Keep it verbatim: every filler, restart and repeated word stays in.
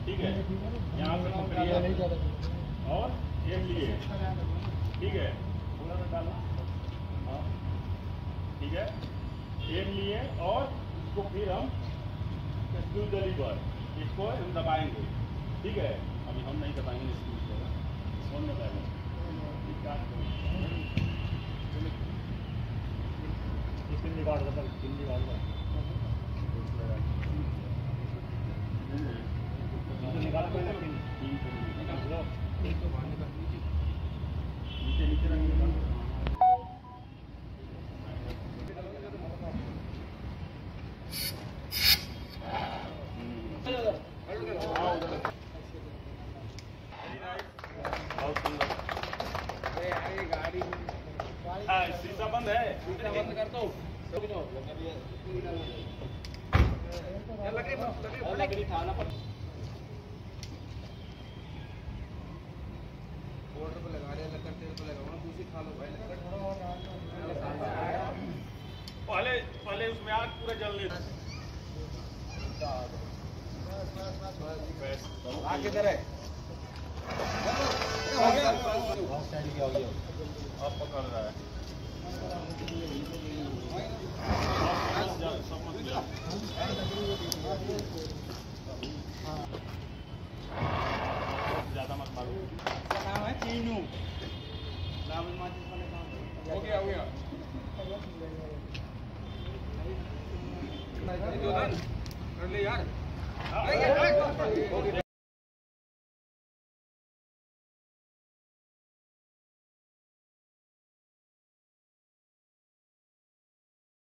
ठीक है, यहाँ से पकड़िए और एक लिए, ठीक है, थोड़ा सा डालना, हाँ ठीक है, एक लिए और इसको फिर हम पर इसको हम दबाएंगे, ठीक है। अभी हम नहीं दबाएंगे, इसको फोन में पहले निकाल दो, निकाल दो, निकाल दो, नीचे नीचे रंग गाड़ी शीशा बंद है, शीशा बंद कर दो। लकड़ी थाना पर बॉर्डर पे लगा रहे हैं, लकड़ तेल पे लगाओ, दूसरी खा लो भाई। पहले पहले उसमें आग पूरा जलने आग किधर है? अब पकड़ रहा है, ज्यादा मत मारो। नाम है चीनू, हो गया हो गया कर ले यार।